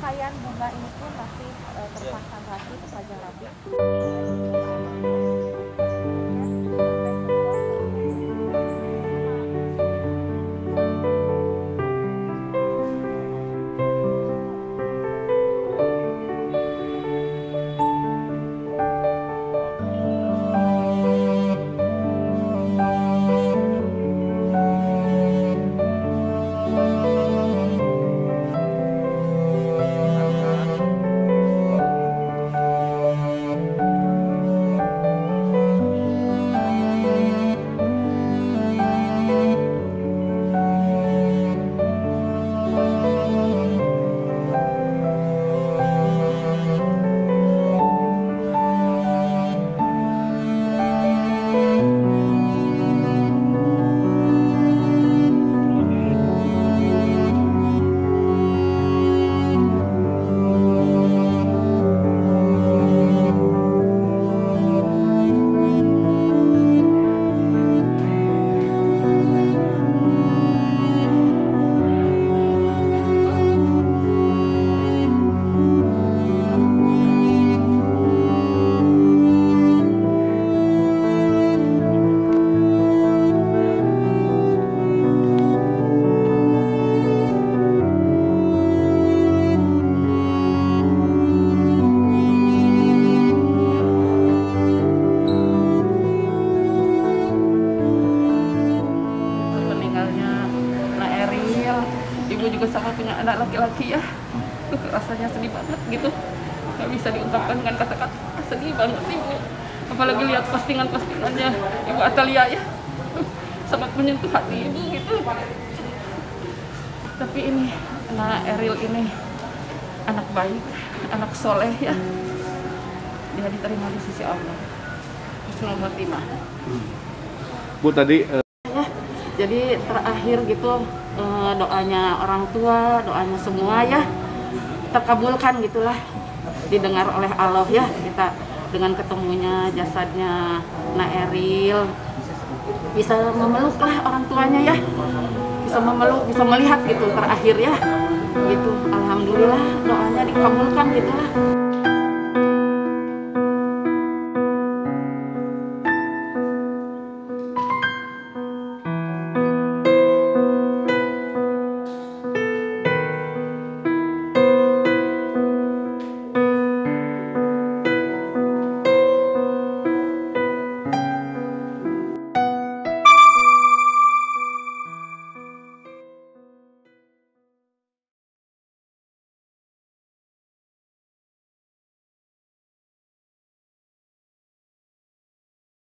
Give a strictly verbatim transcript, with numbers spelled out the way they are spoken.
rangkaian bunga ini pun masih uh, terpasang rapi, terpajang rapi. Ibu juga sama punya anak laki-laki ya, tuh rasanya sedih banget gitu, nggak bisa diungkapkan dengan kata-kata, sedih banget ibu. Apalagi lihat postingan-postingannya Ibu Atalia ya, sangat menyentuh hati ibu gitu. Tapi ini anak Eril ini anak baik, anak soleh ya, dia diterima di sisi Allah. Husnul khotimah. Bu tadi uh... jadi terakhir gitu doanya orang tua, doanya semua ya terkabulkan gitulah, didengar oleh Allah ya, kita dengan ketemunya jasadnya Nak Eril bisa memeluk lah orang tuanya ya, bisa memeluk, bisa melihat gitu terakhir ya gitu. Alhamdulillah doanya dikabulkan gitulah.